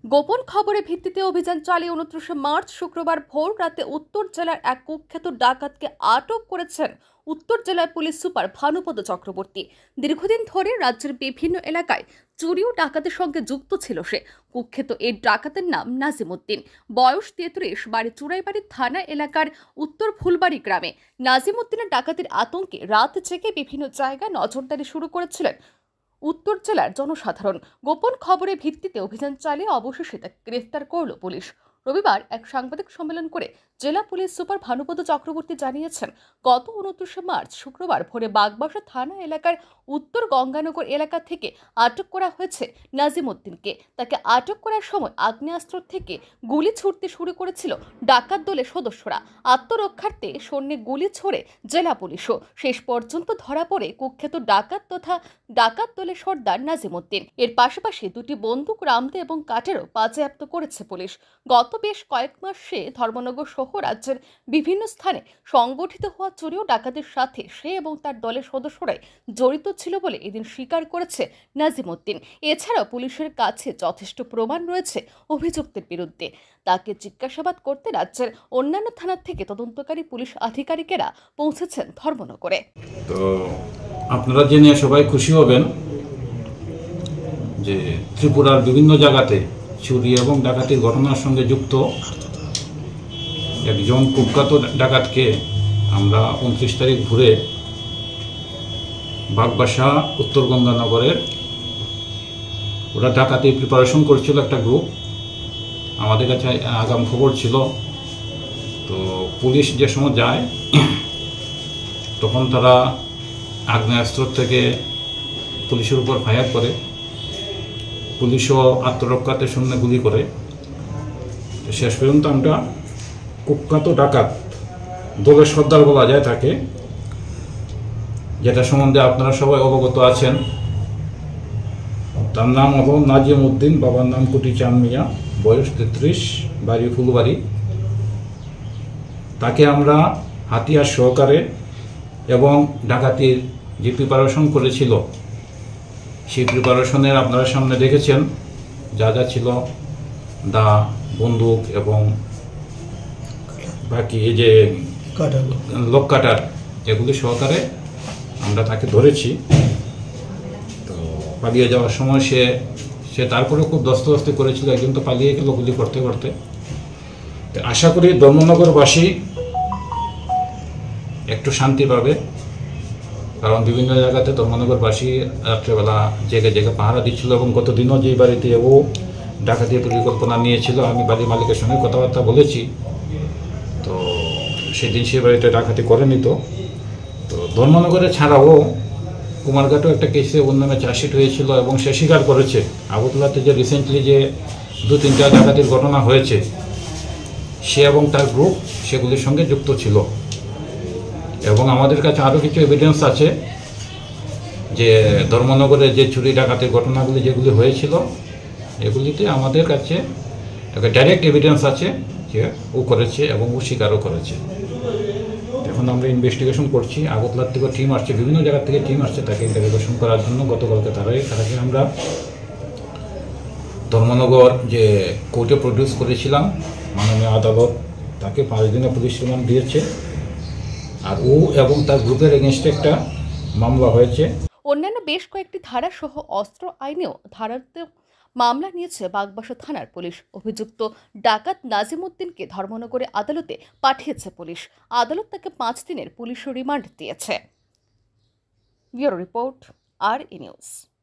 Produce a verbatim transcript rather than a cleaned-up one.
গোপন খবরের ভিত্তিতে অভিযান চালিয়ে উনত্রিশে মার্চ শুক্রবার ভোর রাতে উত্তর জেলার এক কুখ্যাত ডাকাতকে আটক করেছেন উত্তর জেলার পুলিশ সুপার ভানুপদ চক্রবর্তী। দীর্ঘদিন ধরে রাজ্যের বিভিন্ন এলাকায় চুরি ও ডাকাতের সঙ্গে যুক্ত ছিল সে। কুখ্যাত এই ডাকাতের নাম নাজিমউদ্দিন, বয়স তেত্রিশ, বাড়ি চুরাইবাড়ি থানা এলাকার উত্তর ফুলবাড়ি গ্রামে। নাজিমউদ্দিনের ডাকাতির আতঙ্কে রাত জেগে বিভিন্ন জায়গায় নজরদারি শুরু করেছিলেন উত্তর জেলার জনসাধারণ। গোপন খবরের ভিত্তিতে অভিযান চালিয়ে অবশেষে তাকে গ্রেফতার করল পুলিশ। রবিবার এক সাংবাদিক সম্মেলন করে জেলা পুলিশ সুপার ভানুপদ চক্রবর্তী জানিয়েছেন, গত উনত্রিশে মার্চ শুক্রবার ভোরে বাগবাসা থানা এলাকার উত্তর গঙ্গানগর এলাকা থেকে আটক করা হয়েছে নাজিমউদ্দিনকে। তাকে আটক করার সময় আগ্নেয়াস্ত্র থেকে গুলি ছুড়তে শুরু করেছিল ডাকাত দলের সদস্যরা। আত্মরক্ষার্থে সৈন্যে গুলি ছোড়ে জেলা পুলিশও। শেষ পর্যন্ত ধরা পড়ে কুখ্যাত ডাকাত তথা ডাকাত দলের সর্দার নাজিমউদ্দিন। এর পাশাপাশি দুটি বন্দুক, রামদা এবং কাঠেরও বাজেয়াপ্ত করেছে পুলিশ। গত বেশ কয়েক মাসে ধর্মনগর সহ রাজ্যের বিভিন্ন স্থানে সংগঠিত হওয়া চুরি ও ডাকাতির সাথে সে এবং তার দলের সদস্যরাই জড়িত ছিল বলে এদিন স্বীকার করেছে নাজিমউদ্দিন। এছাড়াও পুলিশের কাছে যথেষ্ট প্রমাণ রয়েছে অভিযুক্তের বিরুদ্ধে। তাকে জিজ্ঞাসাবাদ করতে রাজ্যের অন্যান্য থানা থেকে তদন্তকারী পুলিশ আধিকারিকেরা পৌঁছেছেন ধর্মনগরে। তো আপনারা জেনে সবাই খুশি হবেন যে ত্রিপুরার বিভিন্ন জায়গাতে চুরি এবং ডাকাতির ঘটনার সঙ্গে যুক্ত একজন কুখ্যাত ডাকাতকে আমরা উনত্রিশ তারিখ ভোরে বাগবাসা উত্তর গঙ্গানগরের ওরা ডাকাতি প্রিপারেশন করছিল একটা গ্রুপ। আমাদের কাছে আগাম খবর ছিল, তো পুলিশ যে সময় যায় তখন তারা আগ্নেয়াস্ত্র থেকে পুলিশের উপর ফায়ার করে। পুলিশও আত্মরক্ষাতে শূন্য গুলি করে। শেষ পর্যন্ত আমরা কুখ্যাত ডাকাত দলের সর্দার বলা যায় তাকে, যেটা সম্বন্ধে আপনারা সবাই অবগত আছেন। তার নাম হল নাজিমউদ্দিন, বাবার নাম কুটি চাঁদ মিয়া, বয়স তেত্রিশ, বাড়ি ফুলবাড়ি। তাকে আমরা হাতিয়ার সহকারে এবং ডাকাতির যে প্রিপারেশন করেছিল সেই প্রিপারেশনের আপনারা সামনে দেখেছেন যা যা ছিল, দা, বন্দুক এবং বাকি এই যে লোক কাটার, এগুলি সহকারে আমরা তাকে ধরেছি। তো পালিয়ে যাওয়ার সময় সে সে তারপরে খুব দস্তদস্তি করেছিল, একজন তো পালিয়ে গেল গুলি করতে করতে। তো আশা করি ধর্মনগরবাসী একটু শান্তি পাবে, কারণ বিভিন্ন জায়গাতে ধর্মনগরবাসী রাত্রেবেলা জেগে জেগে পাহারা দিচ্ছিল এবং গতদিনও যে বাড়িতে ও ডাকাতির পরিকল্পনা নিয়েছিল, আমি বাড়ির মালিকের সঙ্গে কথাবার্তা বলেছি, তো সেদিন সে বাড়িতে ডাকাতি করেনি। তো তো ধর্মনগরে ছাড়াও কুমারঘাটেও একটা কেসে ওর নামে চার্জশিট হয়েছিল এবং সে স্বীকার করেছে আগরতলাতে যে রিসেন্টলি যে দু তিনটা ডাকাতির ঘটনা হয়েছে সে এবং তার গ্রুপ সেগুলির সঙ্গে যুক্ত ছিল। এবং আমাদের কাছে আরও কিছু এভিডেন্স আছে যে ধর্মনগরে যে চুরি ডাকাতির ঘটনাগুলি যেগুলি হয়েছিল এগুলিতে আমাদের কাছে একটা ডাইরেক্ট এভিডেন্স আছে যে ও করেছে এবং ও স্বীকারও করেছে। এখন আমরা ইনভেস্টিগেশন করছি, আগরতলার থেকে টিম আসছে, বিভিন্ন জায়গা থেকে টিম আসছে তাকে ইন্টারোগেশন করার জন্য। গতকালকে তারাই তাকে আমরা ধর্মনগর যে কোর্টে প্রডিউস করেছিলাম, মাননীয় আদালত তাকে পাঁচ দিনের পুলিশ রিমান্ড দিয়েছে। আর ও এবং তার গ্রুপের এগেনস্টে একটা মামলা হয়েছে। অন্যান্য বেশ কয়েকটি ধারা সহ অস্ত্র আইনেও ধারাতে মামলা নিয়েছে বাগবাসা থানার পুলিশ। অভিযুক্ত ডাকাত নাজিমউদ্দিনকে ধর্মনগরে আদালতে পাঠিয়েছে পুলিশ। আদালত তাকে পাঁচ দিনের পুলিশ রিমান্ড দিয়েছে। Bureau report, R E news.